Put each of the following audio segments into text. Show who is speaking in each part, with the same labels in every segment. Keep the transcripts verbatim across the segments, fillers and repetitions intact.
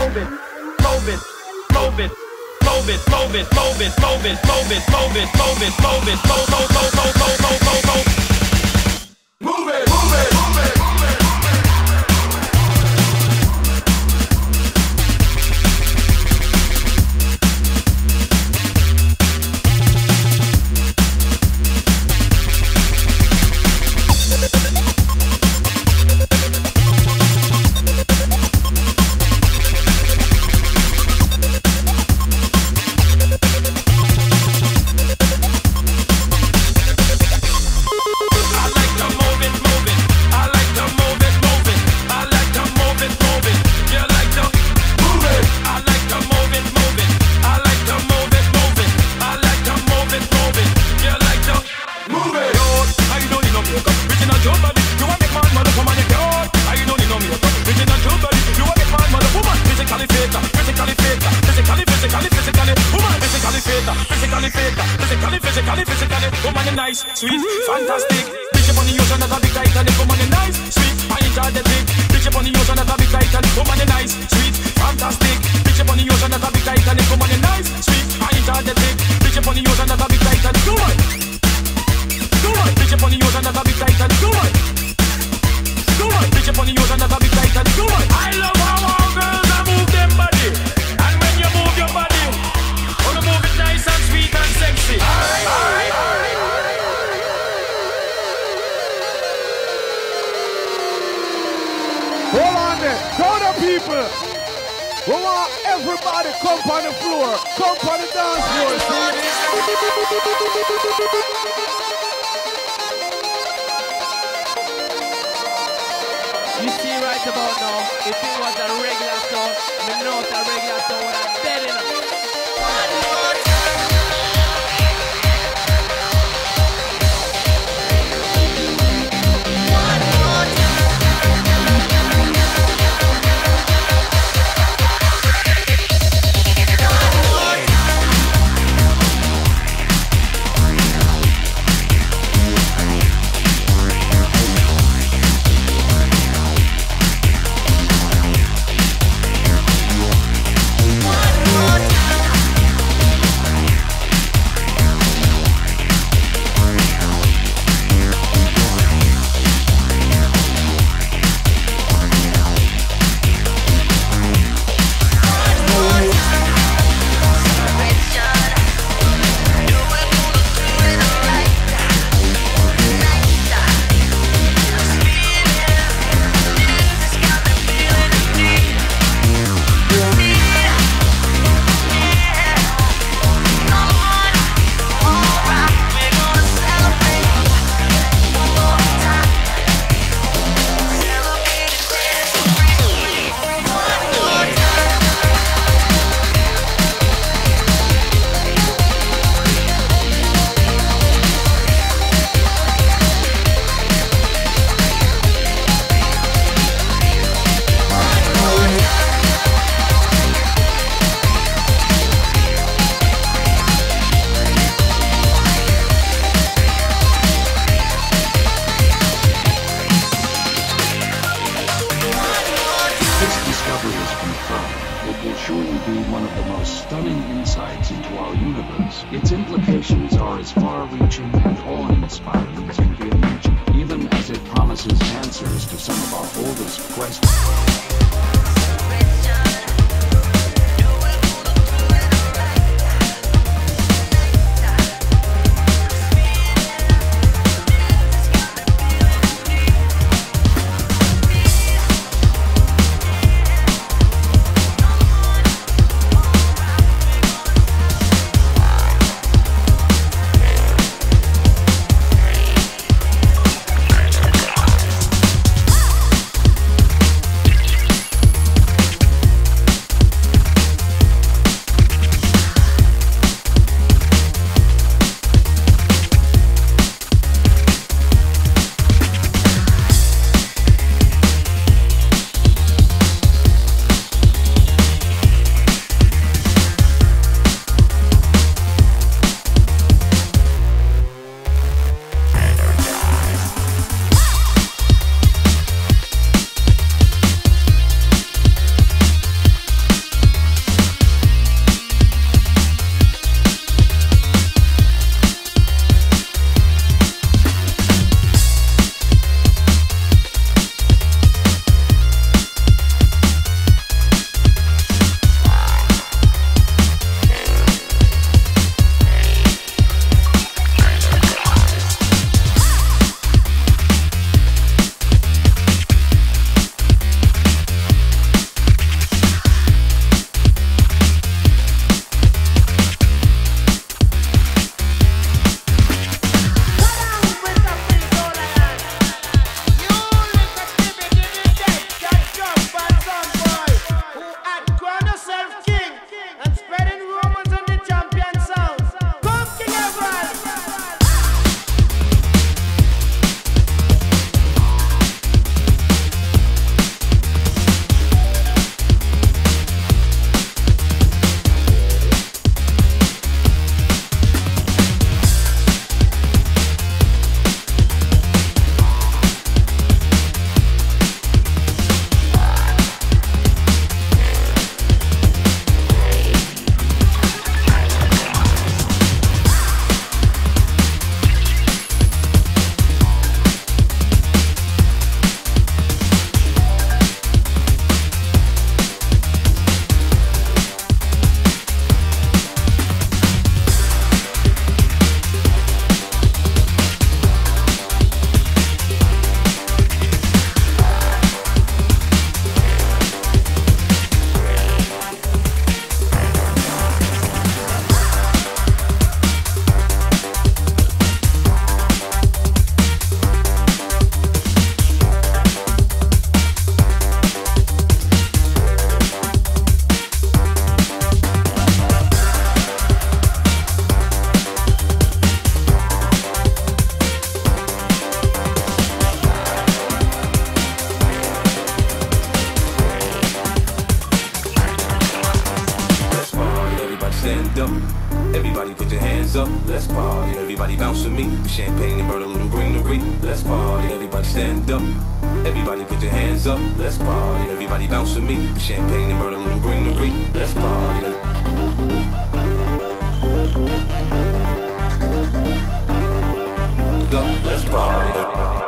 Speaker 1: move it, move it, move it, move it, move it, move it, move it, move it, move it, move it, move it, move, move, move, move, move, move, move, move it, move it, move it.
Speaker 2: Sweet, fantastic. Bitch up on the ocean, that a big Titanic. Woman is nice, sweet, I enjoy the dick. Bitch up on the ocean, that a big Titanic. Woman is nice, sweet, fantastic. Bitch up on the ocean, that a big Titanic. Woman is nice, sweet, I enjoy the dick. Bitch up on the ocean, that a big Titanic. Go on, go on. Bitch up on the ocean, that a big Titanic. Go on, go on. Bitch up on the ocean, that a big Titanic. Go on. I love how all girls are move them body, and when you move your body, wanna move it nice and sweet and sexy. Alright, alright, alright.
Speaker 3: Hold on there, crowd of people. We want everybody come on the floor, come on the dance floor.
Speaker 4: You see right about now, if it was a regular song, me know it's a regular song when I'm dead enough.
Speaker 5: stand up. Everybody put your hands up, let's party. Everybody bounce with me, champagne and burn a little greenery. Let's party, everybody stand up. Everybody put your hands up, let's party. Everybody bounce with me, champagne and burn a little greenery. Let's party. Let's party.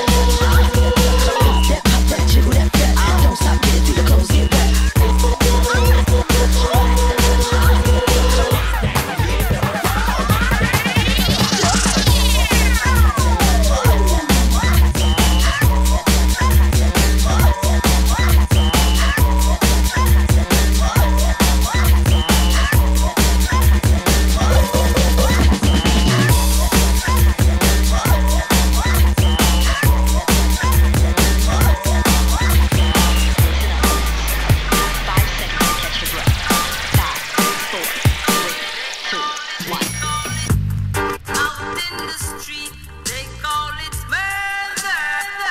Speaker 6: Don't stop, get it through the clothes, get wet.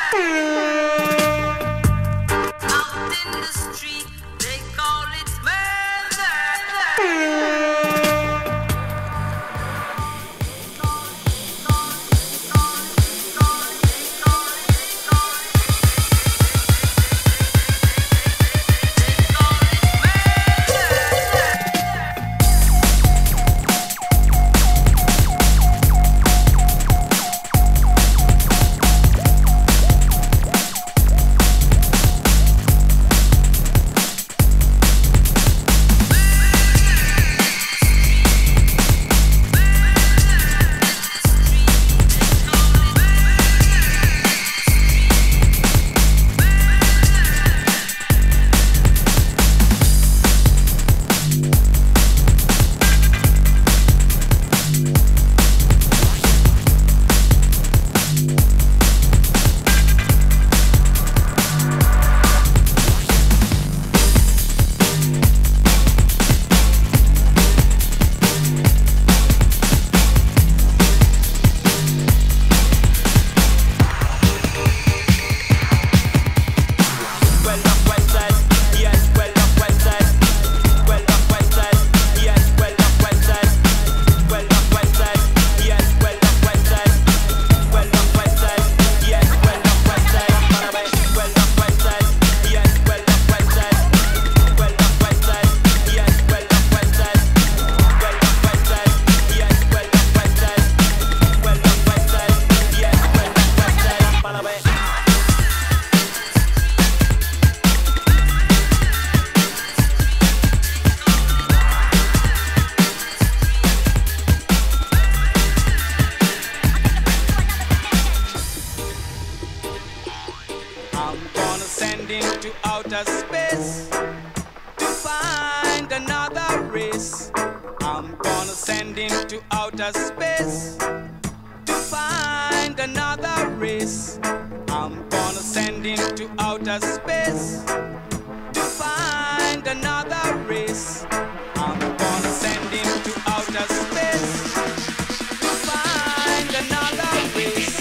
Speaker 2: outer space to find another race. I'm gonna send him to outer space to find another race. I'm gonna send him to outer space to find another race. I'm gonna send him to outer space to find another race.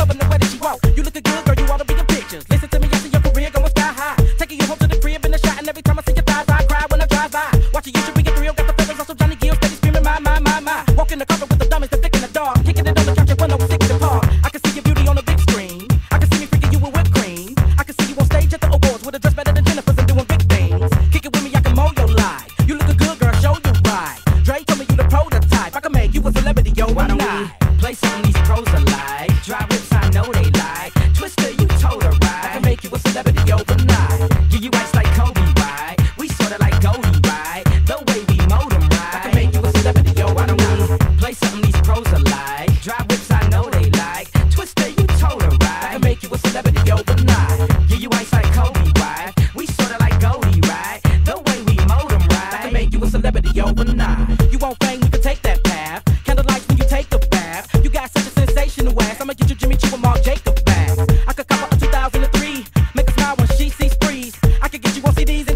Speaker 6: Listen to me, I see your career going sky high. Taking you home to the crib in the shot and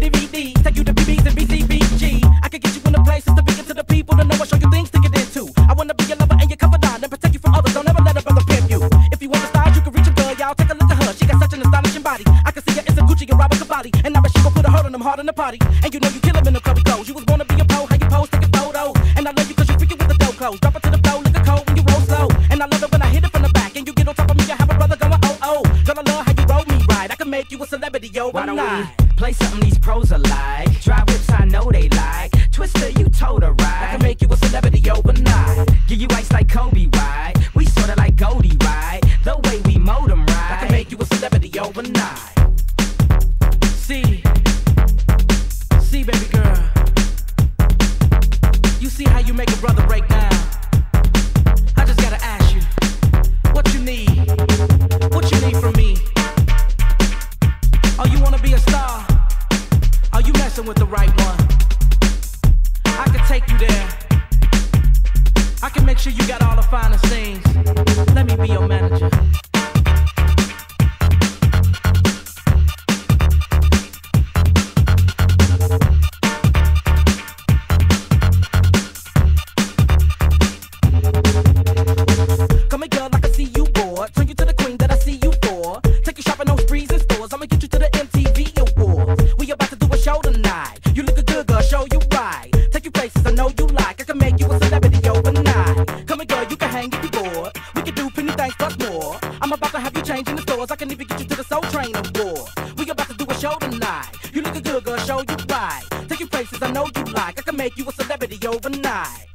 Speaker 2: D V D, take you to B B's and B C B G. I can get you in the places to be into the people to know I show you things to get into. I wanna be your lover and your confidant and protect you from others. Don't ever let a brother pimp you. If you want to style, you can reach a girl, y'all. Take a look at her. She got such an astonishing body. I can see her, it's a Gucci and Robert Cavalli. And now she gon' put a hurt on them hard in the party. And you know you kill him in the clubby clothes. You was born to be a pro, how you pose, taking photos. And I love you cause you freaking with the dope clothes. Drop it to the flow, lick a cold when you roll slow. And I love it when I hit it from the back. And you get on top of me, I have a brother going oh oh. Girl, I love how you roll me right. I can make you a celebrity, yo.
Speaker 6: Why don't we play something these pros are like? Drive whips, I know they like. Twista, you told her right.
Speaker 2: I can make you a celebrity overnight.
Speaker 6: Give you ice like Kobe, right? We sorta like Goldie, right? The way we mold 'em, right?
Speaker 2: I can make you a celebrity overnight. See, see, baby girl. You see how you make a brother break down? I just gotta ask you, what you need? What you need from me? Oh, you wanna be a star? Are you messing with the right one? I can take you there. I can make sure you got all the finest things. Let me be your manager. Come here, girl, I can see you bored. Turn you to the queen that I see you for. Take you shopping on sprees and stores. I'ma get you to the M T V Awards. We about to do a show tonight. You lookin' good, girl, show you right. Take you places I know you like. I can make you a celebrity overnight. Come here, girl, you can hang if you bored. We can do plenty things plus more. I'm about to have you change in the stores. I can even get you to the Soul Train Award. We about to do a show tonight. You lookin' good, girl, show you right. Take you places I know you like. I can make you a celebrity overnight.